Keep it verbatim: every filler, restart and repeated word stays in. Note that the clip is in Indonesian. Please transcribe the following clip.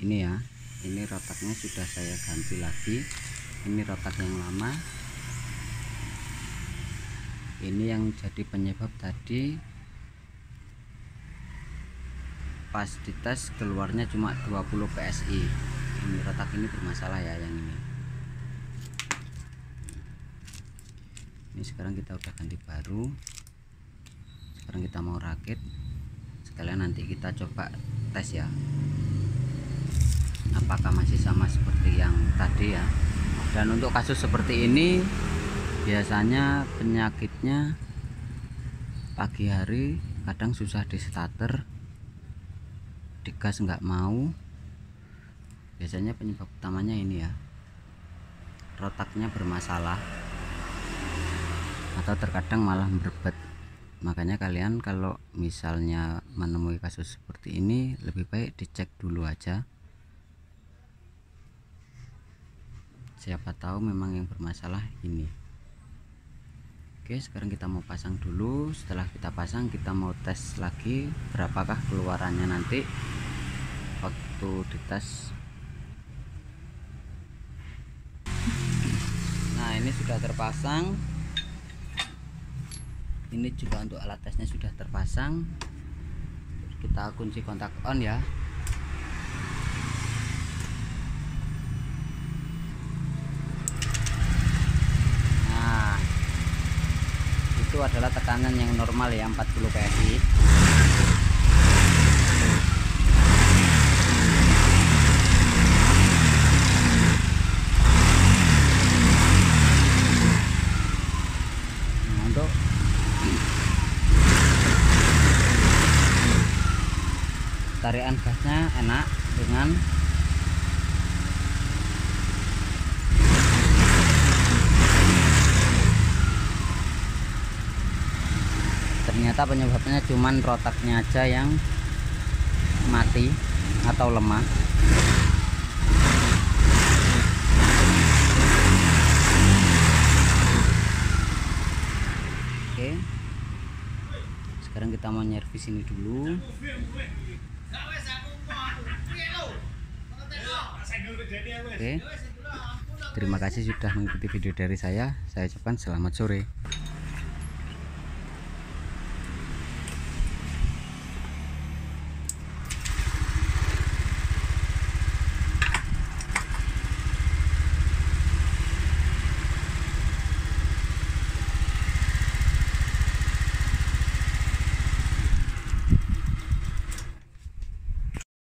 ini ya. Ini rotaknya sudah saya ganti lagi. Ini rotak yang lama. Ini yang jadi penyebab tadi pas dites keluarnya cuma dua puluh P S I. Ini rotak ini bermasalah ya, yang ini. Ini sekarang kita udah ganti baru. Sekarang kita mau rakit. Sekalian nanti kita coba tes ya, apakah masih sama seperti yang tadi ya. Dan untuk kasus seperti ini biasanya penyakitnya pagi hari kadang susah di starter, digas nggak mau. Biasanya penyebab utamanya ini ya, rotaknya bermasalah atau terkadang malah berbet. Makanya kalian kalau misalnya menemui kasus seperti ini, lebih baik dicek dulu aja. Siapa tahu memang yang bermasalah ini. Oke, sekarang kita mau pasang dulu. Setelah kita pasang, kita mau tes lagi berapakah keluarannya nanti waktu dites. Nah, ini sudah terpasang. Ini juga untuk alat tesnya sudah terpasang. Kita kunci kontak on ya. Nah, itu adalah tekanan yang normal ya, empat puluh P S I. Nah, untuk tarikan gasnya enak dengan ternyata penyebabnya cuman rotaknya aja yang mati atau lemah. Oke, sekarang kita mau nyervis ini dulu. Oke, terima kasih sudah mengikuti video dari saya. Saya ucapkan selamat sore.